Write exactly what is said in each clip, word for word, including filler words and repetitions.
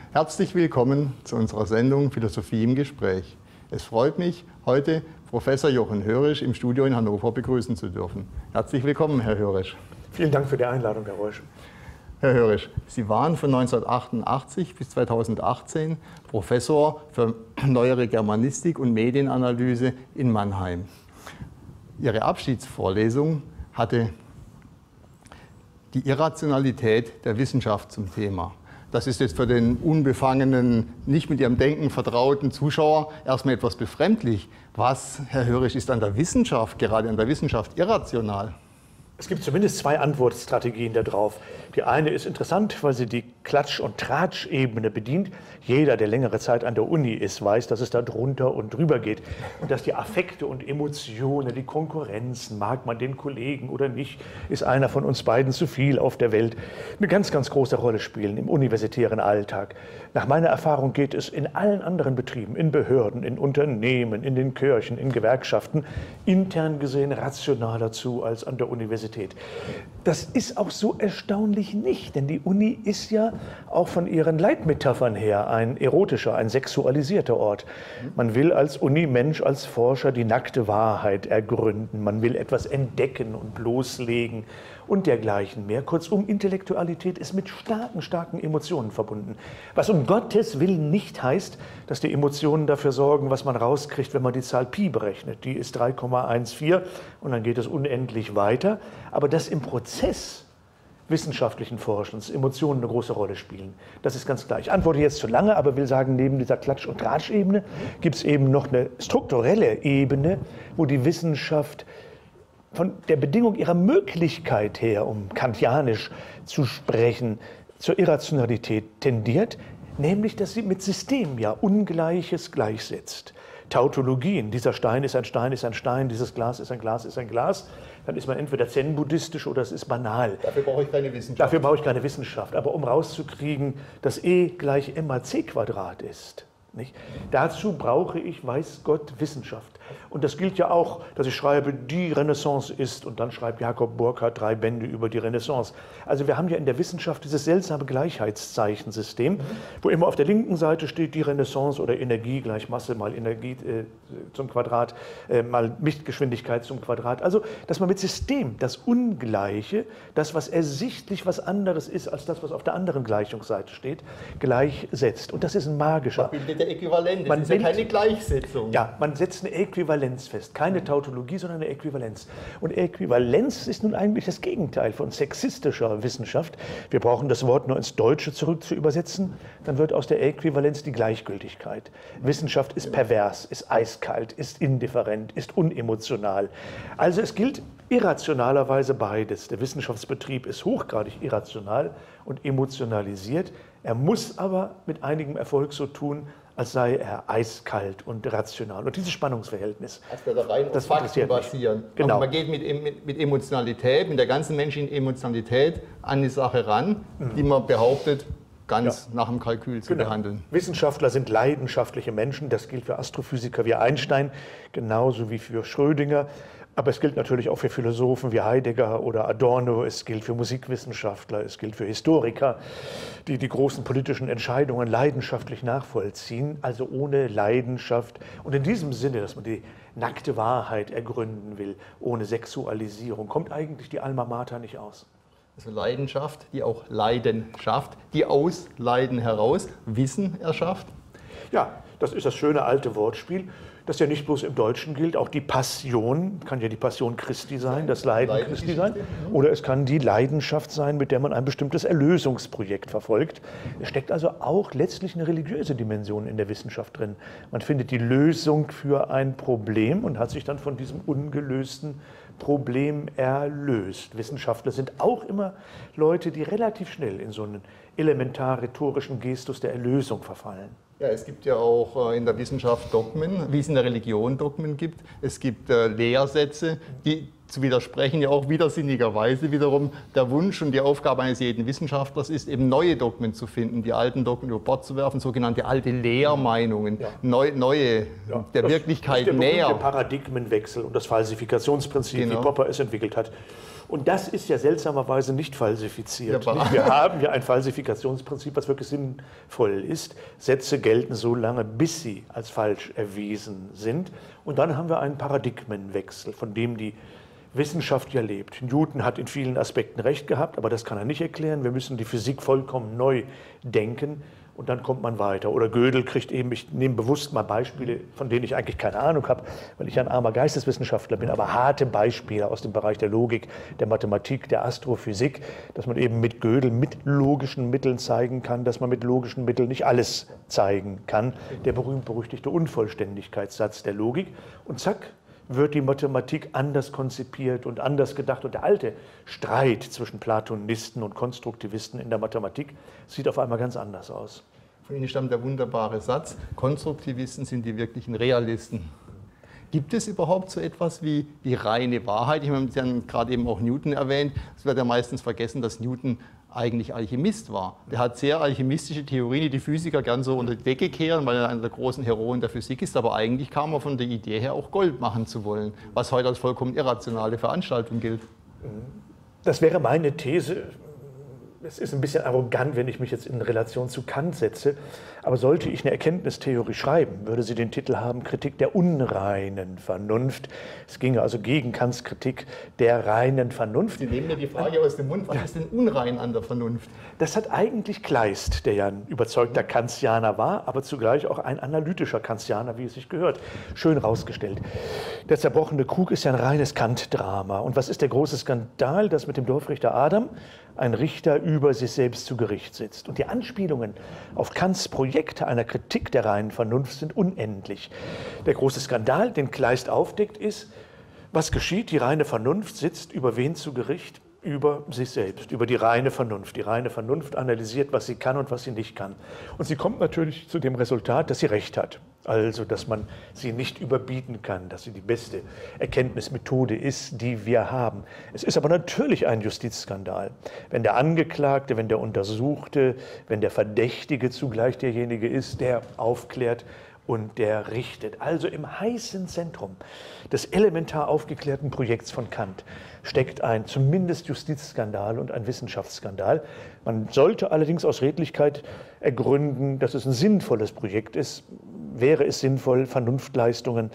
Herzlich willkommen zu unserer Sendung Philosophie im Gespräch. Es freut mich, heute Professor Jochen Hörisch im Studio in Hannover begrüßen zu dürfen. Herzlich willkommen, Herr Hörisch. Vielen Dank für die Einladung, Herr Reusch. Herr Hörisch, Sie waren von neunzehnhundertachtundachtzig bis zweitausendachtzehn Professor für Neuere Germanistik und Medienanalyse in Mannheim. Ihre Abschiedsvorlesung hatte die Irrationalität der Wissenschaft zum Thema. Das ist jetzt für den unbefangenen, nicht mit Ihrem Denken vertrauten Zuschauer erstmal etwas befremdlich. Was, Herr Hörisch, ist an der Wissenschaft, gerade an der Wissenschaft, irrational? Es gibt zumindest zwei Antwortstrategien darauf. Die eine ist interessant, weil sie die Klatsch- und Tratsch-Ebene bedient. Jeder, der längere Zeit an der Uni ist, weiß, dass es da drunter und drüber geht. Und dass die Affekte und Emotionen, die Konkurrenzen, mag man den Kollegen oder nicht, ist einer von uns beiden zu viel auf der Welt, eine ganz, ganz große Rolle spielen im universitären Alltag. Nach meiner Erfahrung geht es in allen anderen Betrieben, in Behörden, in Unternehmen, in den Kirchen, in Gewerkschaften, intern gesehen rationaler zu als an der Universität. Das ist auch so erstaunlich nicht, denn die Uni ist ja auch von ihren Leitmetaphern her ein erotischer, ein sexualisierter Ort. Man will als Uni-Mensch, als Forscher die nackte Wahrheit ergründen, man will etwas entdecken und loslegen und dergleichen mehr. Kurzum, Intellektualität ist mit starken, starken Emotionen verbunden. Was um Gottes Willen nicht heißt, dass die Emotionen dafür sorgen, was man rauskriegt, wenn man die Zahl Pi berechnet. Die ist drei Komma vierzehn und dann geht es unendlich weiter. Aber dass im Prozess wissenschaftlichen Forschens Emotionen eine große Rolle spielen, das ist ganz klar. Ich antworte jetzt zu lange, aber will sagen, neben dieser Klatsch- und Tratsch-Ebene gibt es eben noch eine strukturelle Ebene, wo die Wissenschaft von der Bedingung ihrer Möglichkeit her, um kantianisch zu sprechen, zur Irrationalität tendiert, nämlich, dass sie mit System ja Ungleiches gleichsetzt. Tautologien, dieser Stein ist ein Stein, ist ein Stein, dieses Glas ist ein Glas, ist ein Glas, dann ist man entweder zen-buddhistisch oder es ist banal. Dafür brauche ich keine Wissenschaft. Dafür brauche ich keine Wissenschaft. Aber um rauszukriegen, dass E gleich mAc Quadrat ist, nicht? Dazu brauche ich, weiß Gott, Wissenschaft. Und das gilt ja auch, dass ich schreibe, die Renaissance ist, und dann schreibt Jakob Burckhardt drei Bände über die Renaissance. Also wir haben ja in der Wissenschaft dieses seltsame Gleichheitszeichensystem, wo immer auf der linken Seite steht, die Renaissance oder Energie gleich Masse mal Energie äh, zum Quadrat, äh, mal Lichtgeschwindigkeit zum Quadrat. Also, dass man mit System das Ungleiche, das, was ersichtlich was anderes ist als das, was auf der anderen Gleichungsseite steht, gleichsetzt. Und das ist ein magischer. Man bildet der Äquivalent, das man ist ja keine Gleichsetzung. Ja, man setzt eine Äquivalenz fest. Keine Tautologie, sondern eine Äquivalenz. Und Äquivalenz ist nun eigentlich das Gegenteil von sexistischer Wissenschaft. Wir brauchen das Wort nur ins Deutsche zurück zu übersetzen. Dann wird aus der Äquivalenz die Gleichgültigkeit. Wissenschaft ist pervers, ist eiskalt, ist indifferent, ist unemotional. Also es gilt irrationalerweise beides. Der Wissenschaftsbetrieb ist hochgradig irrational und emotionalisiert. Er muss aber mit einigem Erfolg so tun, als sei er eiskalt und rational. Und dieses Spannungsverhältnis, das wird rein auf Fakten basieren. Genau. Aber man geht mit, mit, mit Emotionalität, mit der ganzen menschlichen Emotionalität an die Sache ran, mhm. die man behauptet, ganz ja. nach dem Kalkül zu genau. behandeln. Wissenschaftler sind leidenschaftliche Menschen. Das gilt für Astrophysiker wie Einstein, genauso wie für Schrödinger. Aber es gilt natürlich auch für Philosophen wie Heidegger oder Adorno, es gilt für Musikwissenschaftler, es gilt für Historiker, die die großen politischen Entscheidungen leidenschaftlich nachvollziehen, also ohne Leidenschaft. Und in diesem Sinne, dass man die nackte Wahrheit ergründen will, ohne Sexualisierung, kommt eigentlich die Alma Mater nicht aus. Also Leidenschaft, die auch Leiden schafft, die aus Leiden heraus Wissen erschafft. Ja, das ist das schöne alte Wortspiel, das ja nicht bloß im Deutschen gilt. Auch die Passion kann ja die Passion Christi sein, das Leiden, Leiden Christi sein. Oder es kann die Leidenschaft sein, mit der man ein bestimmtes Erlösungsprojekt verfolgt. Es steckt also auch letztlich eine religiöse Dimension in der Wissenschaft drin. Man findet die Lösung für ein Problem und hat sich dann von diesem ungelösten Problem erlöst. Wissenschaftler sind auch immer Leute, die relativ schnell in so einen elementar rhetorischen Gestus der Erlösung verfallen. Ja, es gibt ja auch in der Wissenschaft Dogmen, wie es in der Religion Dogmen gibt. Es gibt äh, Lehrsätze, die zu widersprechen, ja auch widersinnigerweise wiederum der Wunsch und die Aufgabe eines jeden Wissenschaftlers ist, eben neue Dogmen zu finden, die alten Dogmen über Bord zu werfen, sogenannte alte Lehrmeinungen, ja. neu, neue, ja, der das Wirklichkeit ist der näher. Der Paradigmenwechsel und das Falsifikationsprinzip, genau. wie Popper es entwickelt hat. Und das ist ja seltsamerweise nicht falsifiziert. Ja, wir haben ja ein Falsifikationsprinzip, was wirklich sinnvoll ist. Sätze gelten so lange, bis sie als falsch erwiesen sind. Und dann haben wir einen Paradigmenwechsel, von dem die Wissenschaft ja lebt. Newton hat in vielen Aspekten recht gehabt, aber das kann er nicht erklären. Wir müssen die Physik vollkommen neu denken. Und dann kommt man weiter. Oder Gödel kriegt eben, ich nehme bewusst mal Beispiele, von denen ich eigentlich keine Ahnung habe, weil ich ein armer Geisteswissenschaftler bin, aber harte Beispiele aus dem Bereich der Logik, der Mathematik, der Astrophysik, dass man eben mit Gödel mit logischen Mitteln zeigen kann, dass man mit logischen Mitteln nicht alles zeigen kann. Der berühmt-berüchtigte Unvollständigkeitssatz der Logik. Und zack, wird die Mathematik anders konzipiert und anders gedacht. Und der alte Streit zwischen Platonisten und Konstruktivisten in der Mathematik sieht auf einmal ganz anders aus. Von Ihnen stammt der wunderbare Satz, Konstruktivisten sind die wirklichen Realisten. Gibt es überhaupt so etwas wie die reine Wahrheit? Ich meine, Sie haben gerade eben auch Newton erwähnt. Es wird ja meistens vergessen, dass Newton eigentlich Alchemist war. Der hat sehr alchemistische Theorien, die die Physiker gern so unter die Decke kehren, weil er einer der großen Heroen der Physik ist. Aber eigentlich kam er von der Idee her, auch Gold machen zu wollen, was heute als vollkommen irrationale Veranstaltung gilt. Das wäre meine These. Es ist ein bisschen arrogant, wenn ich mich jetzt in Relation zu Kant setze, aber sollte ich eine Erkenntnistheorie schreiben, würde sie den Titel haben, Kritik der unreinen Vernunft. Es ginge also gegen Kants Kritik der reinen Vernunft. Sie nehmen mir die Frage aus dem Mund, was ist denn unrein an der Vernunft? Das hat eigentlich Kleist, der ja ein überzeugter Kantianer war, aber zugleich auch ein analytischer Kantianer, wie es sich gehört, schön rausgestellt. Der zerbrochene Krug ist ja ein reines Kant-Drama. Und was ist der große Skandal, dass mit dem Dorfrichter Adam ein Richter über sich selbst zu Gericht sitzt? Und die Anspielungen auf Kants Projekte einer Kritik der reinen Vernunft sind unendlich. Der große Skandal, den Kleist aufdeckt, ist, was geschieht? Die reine Vernunft sitzt über wen zu Gericht? Über sich selbst, über die reine Vernunft. Die reine Vernunft analysiert, was sie kann und was sie nicht kann. Und sie kommt natürlich zu dem Resultat, dass sie recht hat. Also, dass man sie nicht überbieten kann, dass sie die beste Erkenntnismethode ist, die wir haben. Es ist aber natürlich ein Justizskandal, wenn der Angeklagte, wenn der Untersuchte, wenn der Verdächtige zugleich derjenige ist, der aufklärt und der richtet. Also im heißen Zentrum des elementar aufgeklärten Projekts von Kant steckt ein zumindest Justizskandal und ein Wissenschaftsskandal. Man sollte allerdings aus Redlichkeit ergründen, dass es ein sinnvolles Projekt ist. Wäre es sinnvoll, Vernunftleistungen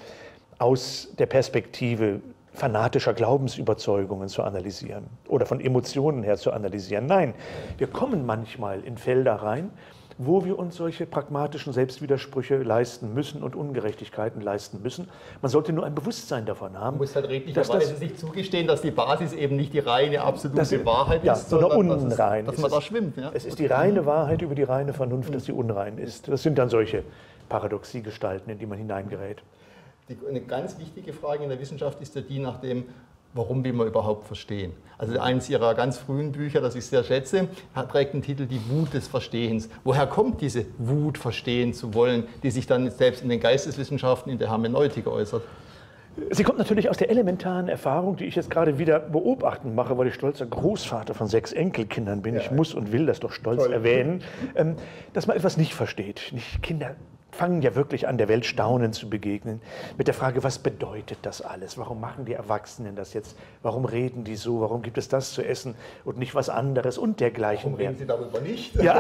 aus der Perspektive fanatischer Glaubensüberzeugungen zu analysieren oder von Emotionen her zu analysieren? Nein, wir kommen manchmal in Felder rein, wo wir uns solche pragmatischen Selbstwidersprüche leisten müssen und Ungerechtigkeiten leisten müssen. Man sollte nur ein Bewusstsein davon haben. Man muss halt redlicherweise sich zugestehen, dass die Basis eben nicht die reine, absolute das, Wahrheit ja, ist, sondern unrein. Dass, es, dass man da schwimmt. Ja? Es ist die reine Wahrheit über die reine Vernunft, dass sie unrein ist. Das sind dann solche Paradoxiegestalten, in die man hineingerät. Die, eine ganz wichtige Frage in der Wissenschaft ist ja die nach dem, warum will man überhaupt verstehen? Also eines Ihrer ganz frühen Bücher, das ich sehr schätze, trägt den Titel Die Wut des Verstehens. Woher kommt diese Wut, verstehen zu wollen, die sich dann selbst in den Geisteswissenschaften, in der Hermeneutik äußert? Sie kommt natürlich aus der elementaren Erfahrung, die ich jetzt gerade wieder beobachten mache, weil ich stolzer Großvater von sechs Enkelkindern bin. Ja. Ich muss und will das doch stolz Toll. erwähnen, dass man etwas nicht versteht. Nicht Kinder fangen ja wirklich an, der Welt staunend zu begegnen, mit der Frage, was bedeutet das alles? Warum machen die Erwachsenen das jetzt? Warum reden die so? Warum gibt es das zu essen und nicht was anderes und dergleichen mehr? Warum reden Sie darüber nicht? Ja.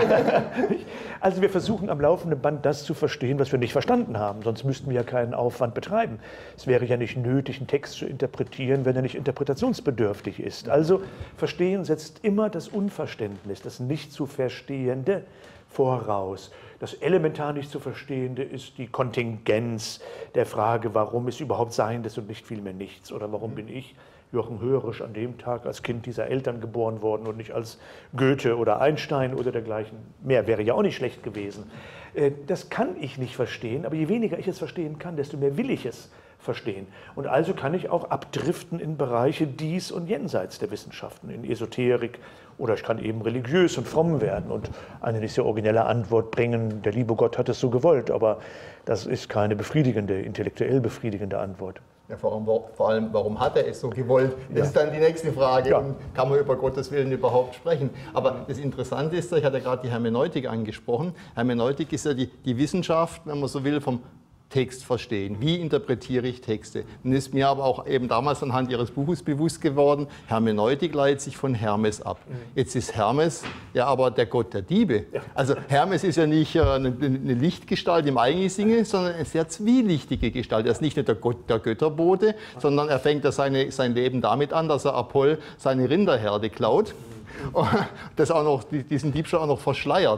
Also wir versuchen am laufenden Band das zu verstehen, was wir nicht verstanden haben, sonst müssten wir ja keinen Aufwand betreiben. Es wäre ja nicht nötig, einen Text zu interpretieren, wenn er nicht interpretationsbedürftig ist. Also Verstehen setzt immer das Unverständnis, das nicht zu Verstehende voraus. Das elementar nicht zu Verstehende ist die Kontingenz der Frage, warum ist überhaupt Seiendes und nicht vielmehr nichts? Oder warum bin ich, Jochen Hörisch, an dem Tag als Kind dieser Eltern geboren worden und nicht als Goethe oder Einstein oder dergleichen? Mehr wäre ja auch nicht schlecht gewesen. Das kann ich nicht verstehen, aber je weniger ich es verstehen kann, desto mehr will ich es verstehen. Und also kann ich auch abdriften in Bereiche dies und jenseits der Wissenschaften, in Esoterik, oder ich kann eben religiös und fromm werden und eine nicht sehr originelle Antwort bringen, der liebe Gott hat es so gewollt, aber das ist keine befriedigende, intellektuell befriedigende Antwort. Ja, vor, allem, vor allem, warum hat er es so gewollt? Das ja. ist dann die nächste Frage. Ja. Und kann man über Gottes Willen überhaupt sprechen? Aber das Interessante ist, ich hatte gerade die Hermeneutik angesprochen. Hermeneutik ist ja die, die Wissenschaft, wenn man so will, vom Text verstehen. Wie interpretiere ich Texte? Nun ist mir aber auch eben damals anhand Ihres Buches bewusst geworden, Hermeneutik leitet sich von Hermes ab. Jetzt ist Hermes ja aber der Gott der Diebe. Also Hermes ist ja nicht eine, eine Lichtgestalt im eigentlichen Sinne, sondern eine sehr zwielichtige Gestalt. Er ist nicht nur der Gott der Götterbote, sondern er fängt ja seine, sein Leben damit an, dass er Apoll seine Rinderherde klaut. Und das auch noch, diesen Diebstahl auch noch verschleiert.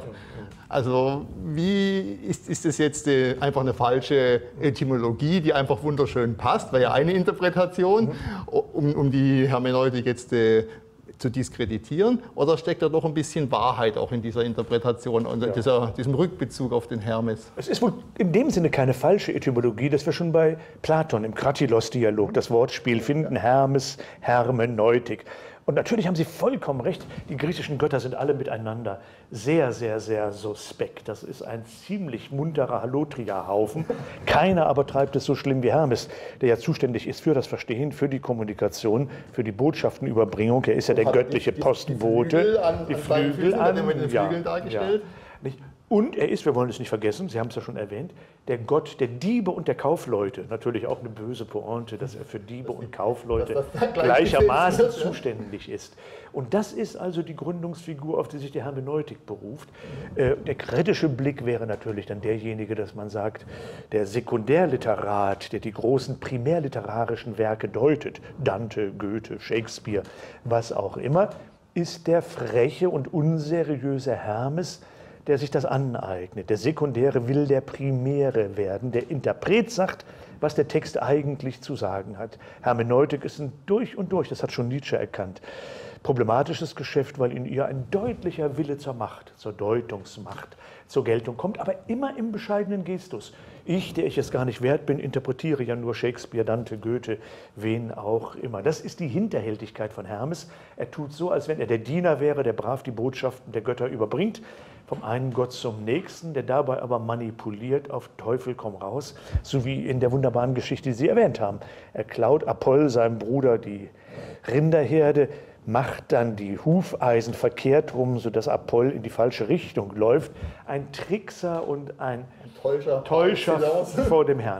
Also wie ist, ist das jetzt äh, einfach eine falsche Etymologie, die einfach wunderschön passt, wäre ja eine Interpretation, um, um die Hermeneutik jetzt äh, zu diskreditieren, oder steckt da doch ein bisschen Wahrheit auch in dieser Interpretation und ja. dieser, diesem Rückbezug auf den Hermes? Es ist wohl in dem Sinne keine falsche Etymologie, dass wir schon bei Platon im Kratilos-Dialog das Wortspiel finden, Hermes, Hermeneutik. Und natürlich haben Sie vollkommen recht, die griechischen Götter sind alle miteinander sehr, sehr, sehr suspekt. Das ist ein ziemlich munterer Hallotria-Haufen. Keiner aber treibt es so schlimm wie Hermes, der ja zuständig ist für das Verstehen, für die Kommunikation, für die Botschaftenüberbringung. Er ist ja der göttliche die, Postbote. Die Flügel an, die Flügel an, mit den Flügeln ja, dargestellt. Ja, nicht? Und er ist, wir wollen es nicht vergessen, Sie haben es ja schon erwähnt, der Gott der Diebe und der Kaufleute. Natürlich auch eine böse Pointe, dass er für Diebe und Kaufleute gleichermaßen zuständig ist. Und das ist also die Gründungsfigur, auf die sich die Hermeneutik beruft. Der kritische Blick wäre natürlich dann derjenige, dass man sagt, der Sekundärliterat, der die großen primärliterarischen Werke deutet, Dante, Goethe, Shakespeare, was auch immer, ist der freche und unseriöse Hermes, der sich das aneignet. Der Sekundäre will der Primäre werden. Der Interpret sagt, was der Text eigentlich zu sagen hat. Hermeneutik ist ein durch und durch, das hat schon Nietzsche erkannt, problematisches Geschäft, weil in ihr ein deutlicher Wille zur Macht, zur Deutungsmacht, zur Geltung kommt, aber immer im bescheidenen Gestus. Ich, der ich es gar nicht wert bin, interpretiere ja nur Shakespeare, Dante, Goethe, wen auch immer. Das ist die Hinterhältigkeit von Hermes. Er tut so, als wenn er der Diener wäre, der brav die Botschaften der Götter überbringt, vom einen Gott zum nächsten, der dabei aber manipuliert auf Teufel komm raus, so wie in der wunderbaren Geschichte, die Sie erwähnt haben. Er klaut Apoll, seinem Bruder, die Rinderherde, macht dann die Hufeisen verkehrt rum, sodass Apoll in die falsche Richtung läuft. Ein Trickser und ein, ein Täuscher, Täuscher vor dem Herrn.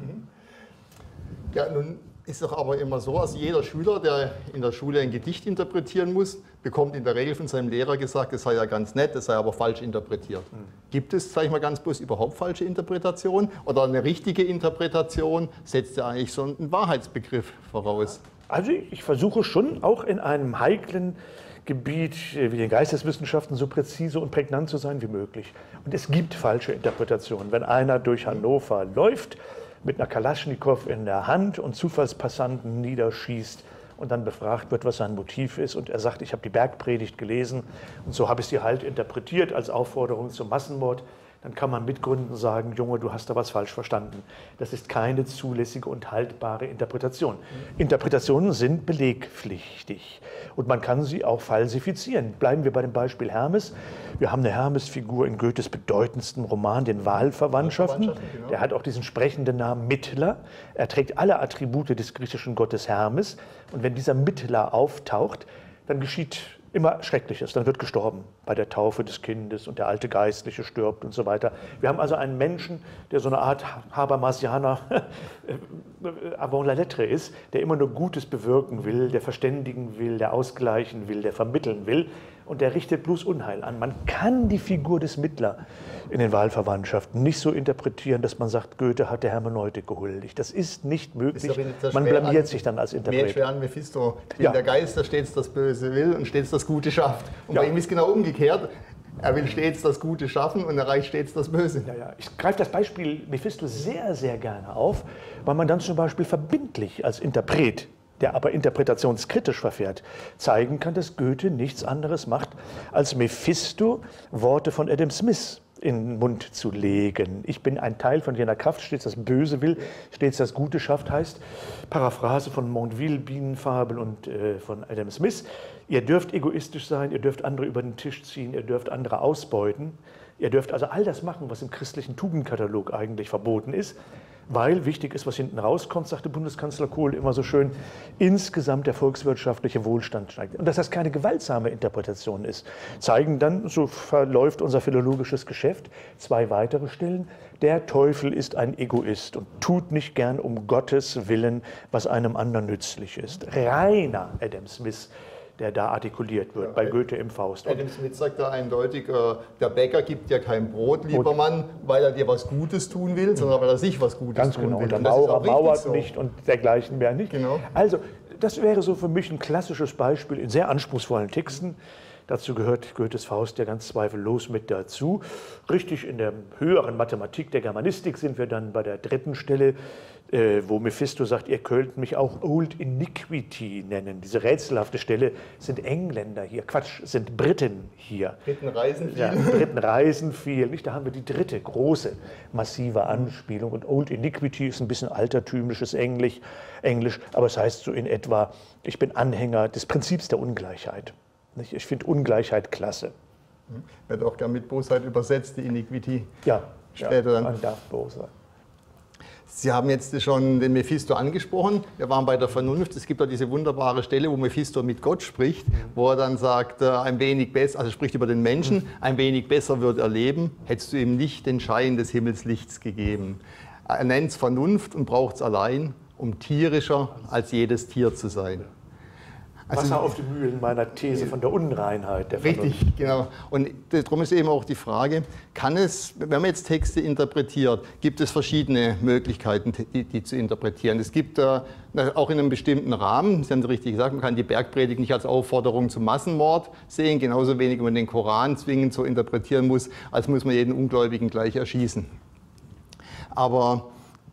Ja, nun ist doch aber immer so, also jeder Schüler, der in der Schule ein Gedicht interpretieren muss, bekommt in der Regel von seinem Lehrer gesagt, das sei ja ganz nett, das sei aber falsch interpretiert. Mhm. Gibt es, sage ich mal ganz bloß, überhaupt falsche Interpretationen? Oder eine richtige Interpretation setzt ja eigentlich so einen Wahrheitsbegriff voraus? Also ich versuche schon auch in einem heiklen Gebiet wie den Geisteswissenschaften so präzise und prägnant zu sein wie möglich. Und es gibt falsche Interpretationen. Wenn einer durch Hannover läuft, mit einer Kalaschnikow in der Hand und Zufallspassanten niederschießt und dann befragt wird, was sein Motiv ist und er sagt, ich habe die Bergpredigt gelesen und so habe ich sie halt interpretiert als Aufforderung zum Massenmord, dann kann man mit Gründen sagen, Junge, du hast da was falsch verstanden. Das ist keine zulässige und haltbare Interpretation. Interpretationen sind belegpflichtig und man kann sie auch falsifizieren. Bleiben wir bei dem Beispiel Hermes. Wir haben eine Hermes-Figur in Goethes bedeutendsten Roman, den Wahlverwandtschaften. Der hat auch diesen sprechenden Namen Mittler. Er trägt alle Attribute des griechischen Gottes Hermes. Und wenn dieser Mittler auftaucht, dann geschieht immer Schreckliches. Dann wird gestorben bei der Taufe des Kindes und der alte Geistliche stirbt und so weiter. Wir haben also einen Menschen, der so eine Art Habermasianer avant la lettre ist, der immer nur Gutes bewirken will, der verständigen will, der ausgleichen will, der vermitteln will und der richtet bloß Unheil an. Man kann die Figur des Mittler in den Wahlverwandtschaften nicht so interpretieren, dass man sagt, Goethe hat der Hermeneutik gehuldigt. Das ist nicht möglich. Ist man blamiert an, sich dann als Interpret. Mir schwer an Mephisto. Ich bin ja. der Geist, der stets das Böse will und stets das Gute schafft. Und ja. bei ihm ist genau umgekehrt. Er will stets das Gute schaffen und erreicht stets das Böse. Ja, ja. Ich greife das Beispiel Mephisto sehr, sehr gerne auf, weil man dann zum Beispiel verbindlich als Interpret, der aber interpretationskritisch verfährt, zeigen kann, dass Goethe nichts anderes macht, als Mephisto Worte von Adam Smith in den Mund zu legen. Ich bin ein Teil von jener Kraft, stets das Böse will, stets das Gute schafft, heißt Paraphrase von Mondeville, Bienenfabel und äh, von Adam Smith. Ihr dürft egoistisch sein, ihr dürft andere über den Tisch ziehen, ihr dürft andere ausbeuten. Ihr dürft also all das machen, was im christlichen Tugendkatalog eigentlich verboten ist. weil wichtig ist, was hinten rauskommt, sagte Bundeskanzler Kohl immer so schön, insgesamt der volkswirtschaftliche Wohlstand steigt. Und dass das keine gewaltsame Interpretation ist, zeigen dann, so verläuft unser philologisches Geschäft, zwei weitere Stellen. Der Teufel ist ein Egoist und tut nicht gern um Gottes Willen, was einem anderen nützlich ist. Reiner Adam Smith, der da artikuliert wird, ja, bei Goethe im Faust. Adam Smith sagt da eindeutig, äh, der Bäcker gibt dir kein Brot, lieber Brot. Mann, weil er dir was Gutes tun will, sondern weil er sich was Gutes Ganz tun genau. will. Und der Maurer mauert so. nicht und dergleichen mehr nicht. Genau. Also, das wäre so für mich ein klassisches Beispiel in sehr anspruchsvollen Texten. Dazu gehört Goethes Faust ja ganz zweifellos mit dazu. Richtig, in der höheren Mathematik der Germanistik sind wir dann bei der dritten Stelle, äh, wo Mephisto sagt, ihr könnt mich auch Old Iniquity nennen. Diese rätselhafte Stelle, sind Engländer hier, Quatsch, sind Briten hier. Briten reisen viel. Ja, Briten reisen viel. Nicht? Da haben wir die dritte große, massive Anspielung. Und Old Iniquity ist ein bisschen altertümliches Englisch, Englisch, aber es heißt so in etwa, ich bin Anhänger des Prinzips der Ungleichheit. Ich finde Ungleichheit klasse. Wird auch gerne mit Bosheit übersetzt, die Iniquity. Ja, später ja, dann. Man darf böse sein. Sie haben jetzt schon den Mephisto angesprochen. Wir waren bei der Vernunft. Es gibt da diese wunderbare Stelle, wo Mephisto mit Gott spricht, wo er dann sagt, ein wenig besser, also spricht über den Menschen, ein wenig besser wird er leben, hättest du ihm nicht den Schein des Himmelslichts gegeben. Er nennt es Vernunft und braucht es allein, um tierischer als jedes Tier zu sein. Also, Wasser auf die Mühlen meiner These von der Unreinheit der Vernunft. Richtig, genau. Und darum ist eben auch die Frage, kann es, wenn man jetzt Texte interpretiert, gibt es verschiedene Möglichkeiten, die, die zu interpretieren. Es gibt äh, auch in einem bestimmten Rahmen, Sie haben es richtig gesagt, man kann die Bergpredigt nicht als Aufforderung zum Massenmord sehen, genauso wenig, wenn man den Koran zwingend so interpretieren muss, als muss man jeden Ungläubigen gleich erschießen. Aber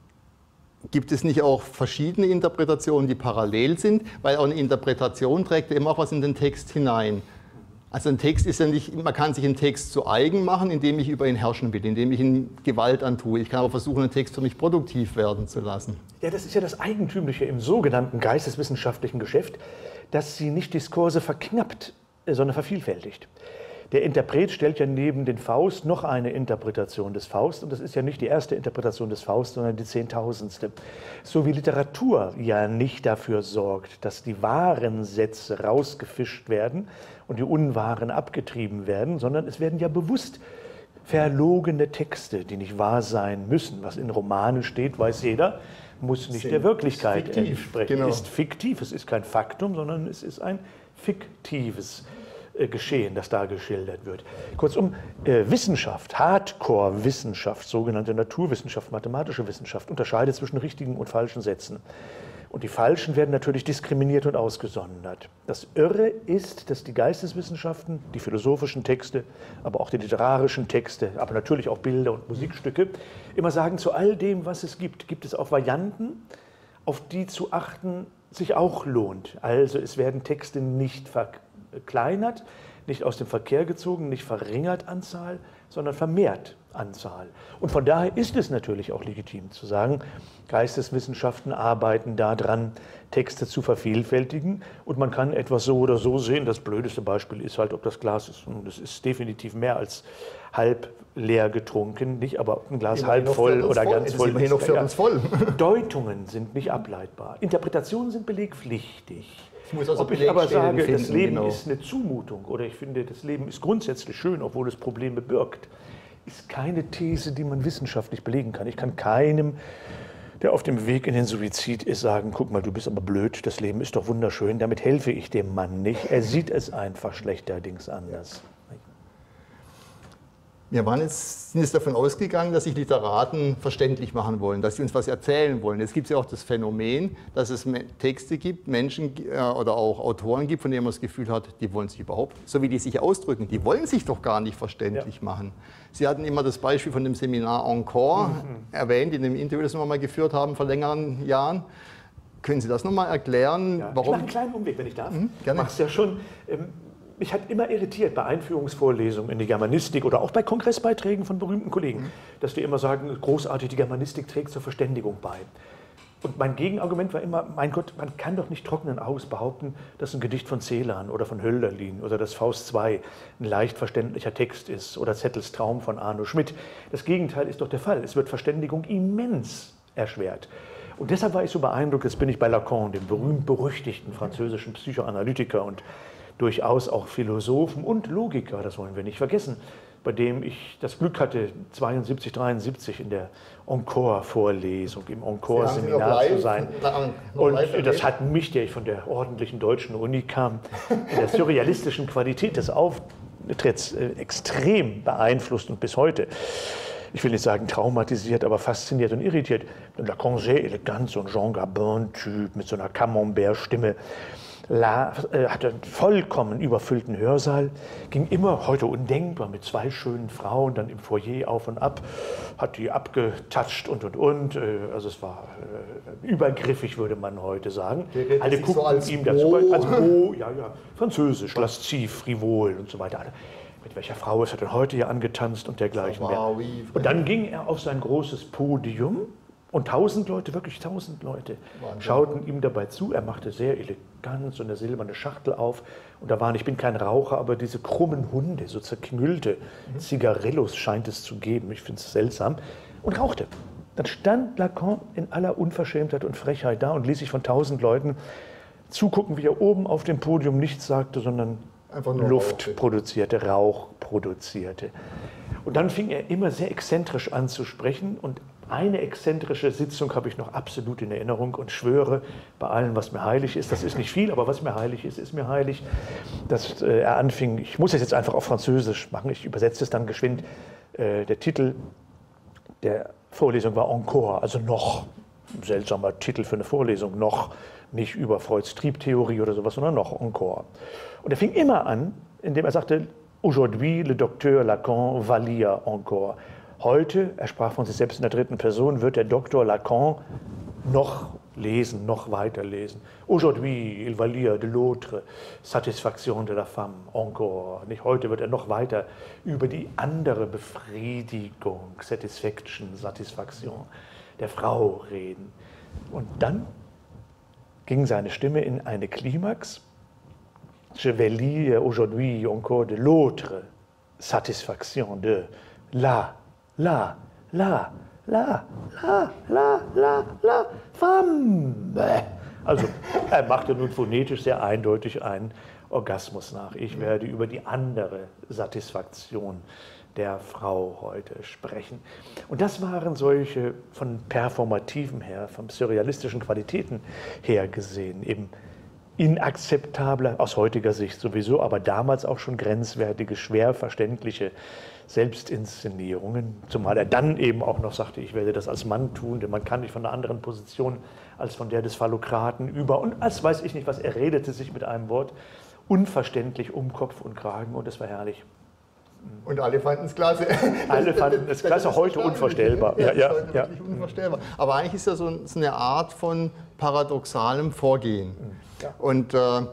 gibt es nicht auch verschiedene Interpretationen, die parallel sind? Weil auch eine Interpretation trägt ja immer auch was in den Text hinein. Also ein Text ist ja nicht, man kann sich einen Text zu eigen machen, indem ich über ihn herrschen will, indem ich ihm Gewalt antue. Ich kann aber versuchen, einen Text für mich produktiv werden zu lassen. Ja, das ist ja das Eigentümliche im sogenannten geisteswissenschaftlichen Geschäft, dass sie nicht Diskurse verknappt, sondern vervielfältigt. Der Interpret stellt ja neben den Faust noch eine Interpretation des Faust. Und das ist ja nicht die erste Interpretation des Faust, sondern die zehntausendste. So wie Literatur ja nicht dafür sorgt, dass die wahren Sätze rausgefischt werden und die unwahren abgetrieben werden, sondern es werden ja bewusst verlogene Texte, die nicht wahr sein müssen. Was in Romanen steht, weiß jeder, muss nicht der Wirklichkeit fiktiv, entsprechen. genau. Ist fiktiv, es ist kein Faktum, sondern es ist ein fiktives Geschehen, das da geschildert wird. Kurzum, äh, Wissenschaft, Hardcore-Wissenschaft, sogenannte Naturwissenschaft, mathematische Wissenschaft, unterscheidet zwischen richtigen und falschen Sätzen. Und die falschen werden natürlich diskriminiert und ausgesondert. Das Irre ist, dass die Geisteswissenschaften, die philosophischen Texte, aber auch die literarischen Texte, aber natürlich auch Bilder und Musikstücke, immer sagen, zu all dem, was es gibt, gibt es auch Varianten, auf die zu achten sich auch lohnt. Also es werden Texte nicht verkleinert, Verkleinert, nicht aus dem Verkehr gezogen, nicht verringert an Zahl, sondern vermehrt an Zahl. Und von daher ist es natürlich auch legitim zu sagen, Geisteswissenschaften arbeiten daran, Texte zu vervielfältigen. Und man kann etwas so oder so sehen. Das blödeste Beispiel ist halt, ob das Glas ist. Und es ist definitiv mehr als halb leer getrunken, nicht, aber ob ein Glas immerhin halb voll oder voll. ganz voll. Immerhin noch für uns voll. Deutungen sind nicht ableitbar. Interpretationen sind belegpflichtig. Ich muss also Ob ich aber sage, finden, das Leben genau. ist eine Zumutung oder ich finde, das Leben ist grundsätzlich schön, obwohl es Probleme birgt, ist keine These, die man wissenschaftlich belegen kann. Ich kann keinem, der auf dem Weg in den Suizid ist, sagen, guck mal, du bist aber blöd, das Leben ist doch wunderschön, damit helfe ich dem Mann nicht. Er sieht es einfach schlechterdings anders. Wir waren jetzt, sind jetzt davon ausgegangen, dass sich Literaten verständlich machen wollen, dass sie uns was erzählen wollen. Jetzt gibt es ja auch das Phänomen, dass es Texte gibt, Menschen äh, oder auch Autoren gibt, von denen man das Gefühl hat, die wollen sich überhaupt, so wie die sich ausdrücken, die wollen sich doch gar nicht verständlich ja. machen. Sie hatten immer das Beispiel von dem Seminar Encore mhm. erwähnt, in dem Interview, das wir mal geführt haben vor längeren Jahren. Können Sie das nochmal erklären? Ja. Warum? Ich mache einen kleinen Umweg, wenn ich darf. Mhm, gerne. Mach's ja schon. Ähm, Mich hat immer irritiert bei Einführungsvorlesungen in die Germanistik oder auch bei Kongressbeiträgen von berühmten Kollegen, mhm. dass die immer sagen, großartig, die Germanistik trägt zur Verständigung bei. Und mein Gegenargument war immer, mein Gott, man kann doch nicht trockenen Auges behaupten, dass ein Gedicht von Celan oder von Hölderlin oder das Faust zwei ein leicht verständlicher Text ist oder Zettels Traum von Arno Schmidt. Das Gegenteil ist doch der Fall. Es wird Verständigung immens erschwert. Und deshalb war ich so beeindruckt, jetzt bin ich bei Lacan, dem berühmt-berüchtigten französischen Psychoanalytiker und durchaus auch Philosophen und Logiker, das wollen wir nicht vergessen, bei dem ich das Glück hatte, zweiundsiebzig, dreiundsiebzig in der Encore-Vorlesung, im Encore-Seminar zu sein. Und das hat mich, der ich von der ordentlichen deutschen Uni kam, in der surrealistischen Qualität des Auftritts extrem beeinflusst und bis heute, ich will nicht sagen traumatisiert, aber fasziniert und irritiert. Lacan sehr elegant, so ein Jean Gabin-Typ mit so einer Camembert-Stimme. La, äh, hatte einen vollkommen überfüllten Hörsaal, ging immer, heute undenkbar, mit zwei schönen Frauen dann im Foyer auf und ab, hat die abgetatscht und und und. Äh, also es war äh, übergriffig, würde man heute sagen. Alle guckten so als ihm dazu, als Beau, ja, ja, französisch, lasciv, frivol und so weiter. Alle, mit welcher Frau ist er denn heute hier angetanzt und dergleichen mehr. Und dann ging er auf sein großes Podium. Und tausend Leute, wirklich tausend Leute, Wahnsinn, schauten ihm dabei zu. Er machte sehr elegant so eine silberne Schachtel auf. Und da waren, ich bin kein Raucher, aber diese krummen Hunde, so zerknüllte mhm. Zigarillos scheint es zu geben. Ich finde es seltsam. Und rauchte. Dann stand Lacan in aller Unverschämtheit und Frechheit da und ließ sich von tausend Leuten zugucken, wie er oben auf dem Podium nichts sagte, sondern einfach nur Luft rauchte. produzierte, Rauch produzierte. Und dann fing er immer sehr exzentrisch an zu sprechen und eine exzentrische Sitzung habe ich noch absolut in Erinnerung und schwöre bei allem, was mir heilig ist, das ist nicht viel, aber was mir heilig ist, ist mir heilig, dass äh, er anfing, ich muss es jetzt einfach auf Französisch machen, ich übersetze es dann geschwind, äh, der Titel der Vorlesung war Encore, also noch, ein seltsamer Titel für eine Vorlesung, noch, nicht über Freuds Triebtheorie oder sowas, sondern noch Encore. Und er fing immer an, indem er sagte, Aujourd'hui, le docteur Lacan va lire encore. Heute, er sprach von sich selbst in der dritten Person, wird der Doktor Lacan noch lesen, noch weiterlesen. Aujourd'hui, il va lire de l'autre, Satisfaction de la femme, encore. Nicht heute wird er noch weiter über die andere Befriedigung, Satisfaction, Satisfaction der Frau reden. Und dann ging seine Stimme in eine Klimax. Je vais lire aujourd'hui encore de l'autre, Satisfaction de la, la, la, la, la, la, la, la, femme. Also er machte nun phonetisch sehr eindeutig einen Orgasmus nach. Ich werde über die andere Satisfaktion der Frau heute sprechen. Und das waren solche von performativen her, von surrealistischen Qualitäten her gesehen, eben inakzeptable, aus heutiger Sicht sowieso, aber damals auch schon grenzwertige, schwer verständliche Selbstinszenierungen, zumal er dann eben auch noch sagte, ich werde das als Mann tun, denn man kann nicht von einer anderen Position als von der des Phallokraten über, und als weiß ich nicht was, er redete sich mit einem Wort unverständlich um Kopf und Kragen und es war herrlich. Und alle fanden es klasse. Alle fanden es klasse, heute unvorstellbar. Ja, ja, heute ja. wirklich unvorstellbar. Aber eigentlich ist ja so, so eine Art von paradoxalem Vorgehen. Ja. Und äh,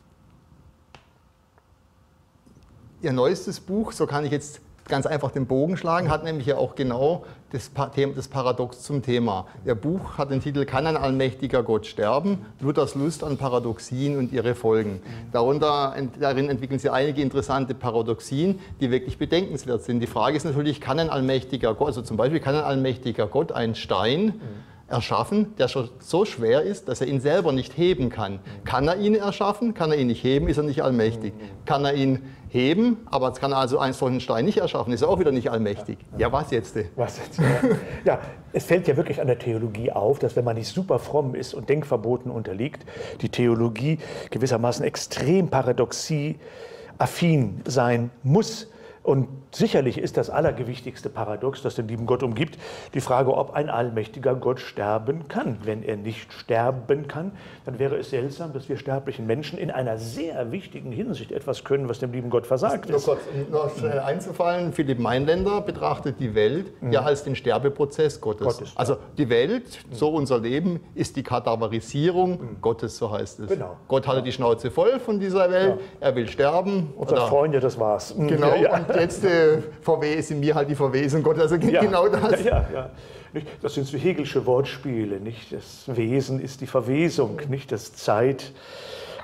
Ihr neuestes Buch, so kann ich jetzt ganz einfach den Bogen schlagen, hat nämlich ja auch genau das, das Paradox zum Thema. Ihr Buch hat den Titel Kann ein allmächtiger Gott sterben? Luthers Lust an Paradoxien und ihre Folgen. Darunter, darin entwickeln Sie einige interessante Paradoxien, die wirklich bedenkenswert sind. Die Frage ist natürlich, kann ein allmächtiger Gott, also zum Beispiel kann ein allmächtiger Gott einen Stein erschaffen, der schon so schwer ist, dass er ihn selber nicht heben kann. Kann er ihn erschaffen? Kann er ihn nicht heben? Ist er nicht allmächtig? Kann er ihn heben? Aber jetzt kann er also einen solchen Stein nicht erschaffen, ist er auch wieder nicht allmächtig. Ja, ja was jetzt? Was jetzt? Ja. Ja, es fällt ja wirklich an der Theologie auf, dass wenn man nicht super fromm ist und Denkverboten unterliegt, die Theologie gewissermaßen extrem paradoxie-affin sein muss. Und sicherlich ist das allergewichtigste Paradox, das den lieben Gott umgibt, die Frage, ob ein allmächtiger Gott sterben kann. Wenn er nicht sterben kann, dann wäre es seltsam, dass wir sterblichen Menschen in einer sehr wichtigen Hinsicht etwas können, was dem lieben Gott versagt ist. Nur kurz, um noch schnell einzufallen, Philipp Meinländer betrachtet die Welt mhm. ja als den Sterbeprozess Gottes. Gottes also die Welt, so unser Leben, ist die Kadaverisierung mhm. Gottes, so heißt es. Genau. Gott hatte die Schnauze voll von dieser Welt, ja. er will sterben. Und sagt, Freunde, das war's. Genau, ja, ja. Und jetzt äh, V W ist in mir halt die Verwesung Gottes, also ja, genau das. Ja, ja, ja. Das sind so Hegelsche Wortspiele, nicht? Das Wesen ist die Verwesung, nicht das Zeit.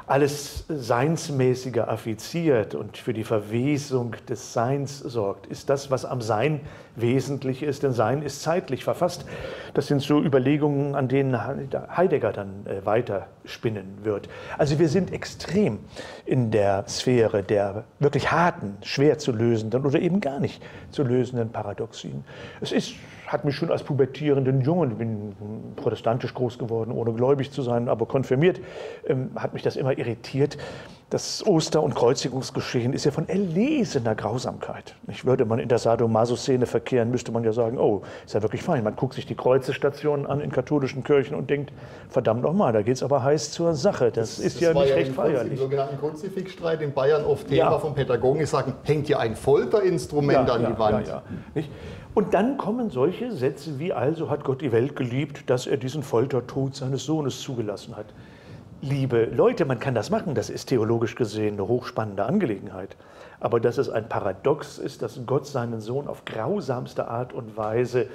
alles Seinsmäßige affiziert und für die Verwesung des Seins sorgt, ist das, was am Sein wesentlich ist, denn Sein ist zeitlich verfasst. Das sind so Überlegungen, an denen Heidegger dann weiter spinnen wird. Also wir sind extrem in der Sphäre der wirklich harten, schwer zu lösenden oder eben gar nicht zu lösenden Paradoxien. Es ist, hat mich schon als pubertierenden Jungen, ich bin protestantisch groß geworden, ohne gläubig zu sein, aber konfirmiert, ähm, hat mich das immer irritiert. Das Oster- und Kreuzigungsgeschehen ist ja von erlesener Grausamkeit. Nicht? Würde man in der Sadomaso-Szene verkehren, müsste man ja sagen, oh, ist ja wirklich fein. Man guckt sich die Kreuzestationen an in katholischen Kirchen und denkt, verdammt nochmal, da geht es aber heiß zur Sache. Das, das ist das ja nicht ja recht feierlich. Im sogenannten Kruzifixstreit in Bayern oft Thema ja. von Pädagogen, die sagen, hängt hier ein Folterinstrument ja, an ja, die Wand. Ja, ja. Nicht? Und dann kommen solche Sätze wie, also hat Gott die Welt geliebt, dass er diesen Foltertod seines Sohnes zugelassen hat. Liebe Leute, man kann das machen, das ist theologisch gesehen eine hochspannende Angelegenheit. Aber dass es ein Paradox ist, dass Gott seinen Sohn auf grausamste Art und Weise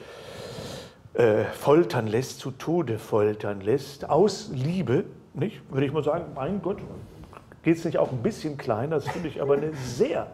äh, foltern lässt, zu Tode foltern lässt, aus Liebe, nicht? Würde ich mal sagen, mein Gott, geht es nicht auch ein bisschen kleiner? Das finde ich aber eine sehr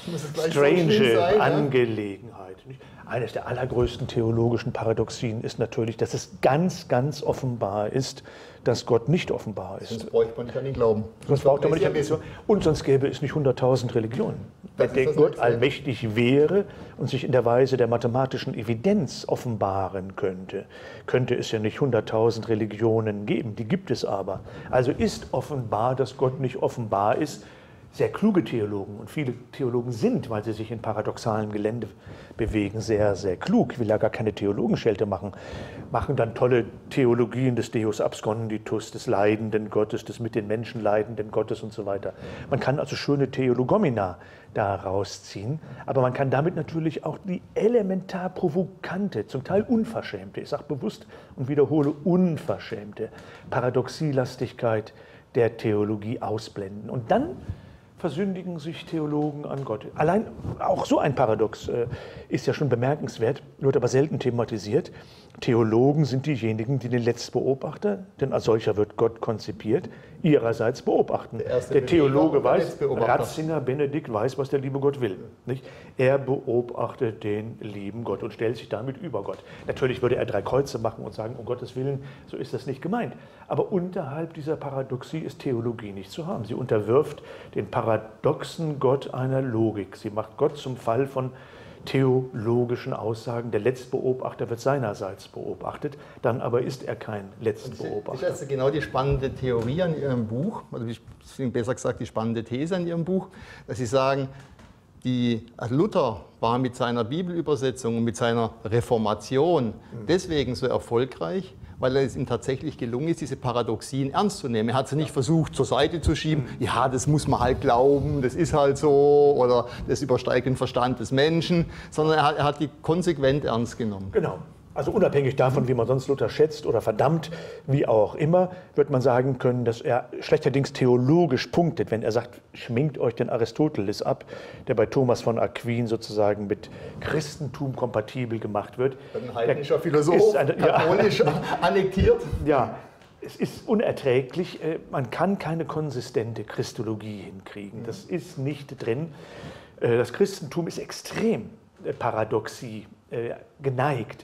strange sein, Angelegenheit. Nicht? Eines der allergrößten theologischen Paradoxien ist natürlich, dass es ganz, ganz offenbar ist, dass Gott nicht offenbar ist. Sonst bräuchte man nicht an ihn glauben. Sonst braucht man nicht an ihn glauben. Und sonst gäbe es nicht hunderttausend Religionen. Wenn der Gott allmächtig wäre und sich in der Weise der mathematischen Evidenz offenbaren könnte, könnte es ja nicht hunderttausend Religionen geben. Die gibt es aber. Also ist offenbar, dass Gott nicht offenbar ist. Sehr kluge Theologen, und viele Theologen sind, weil sie sich in paradoxalem Gelände bewegen, sehr, sehr klug. Ich will ja gar keine Theologenschelte machen, machen dann tolle Theologien des Deus absconditus, des leidenden Gottes, des mit den Menschen leidenden Gottes und so weiter. Man kann also schöne Theologomina daraus ziehen, aber man kann damit natürlich auch die elementar provokante, zum Teil unverschämte, ich sage bewusst und wiederhole unverschämte Paradoxielastigkeit der Theologie ausblenden. Und dann versündigen sich Theologen an Gott. Allein auch so ein Paradox äh, ist ja schon bemerkenswert, wird aber selten thematisiert. Theologen sind diejenigen, die den Letztbeobachter, denn als solcher wird Gott konzipiert, ihrerseits beobachten. Der, der Theologe weiß, Ratzinger Benedikt weiß, was der liebe Gott will. Nicht? Er beobachtet den lieben Gott und stellt sich damit über Gott. Natürlich würde er drei Kreuze machen und sagen, um Gottes Willen, so ist das nicht gemeint. Aber unterhalb dieser Paradoxie ist Theologie nicht zu haben. Sie unterwirft den paradoxen Gott einer Logik. Sie macht Gott zum Fall von theologischen Aussagen. Der Letztbeobachter wird seinerseits beobachtet, dann aber ist er kein Letztbeobachter. Das ist genau die spannende Theorie an Ihrem Buch, oder besser gesagt die spannende These an Ihrem Buch, dass Sie sagen, die, also Luther war mit seiner Bibelübersetzung und mit seiner Reformation deswegen so erfolgreich, weil es ihm tatsächlich gelungen ist, diese Paradoxien ernst zu nehmen. Er hat sie nicht versucht, zur Seite zu schieben, ja, das muss man halt glauben, das ist halt so, oder das übersteigt den Verstand des Menschen, sondern er hat, er hat die konsequent ernst genommen. Genau. Also unabhängig davon, wie man sonst Luther schätzt oder verdammt, wie auch immer, wird man sagen können, dass er schlechterdings theologisch punktet, wenn er sagt, schminkt euch den Aristoteles ab, der bei Thomas von Aquin sozusagen mit Christentum kompatibel gemacht wird. Ein heidnischer Philosoph, eine, katholisch ja, annektiert. Ja, es ist unerträglich. Man kann keine konsistente Christologie hinkriegen. Das ist nicht drin. Das Christentum ist extrem Paradoxie geneigt.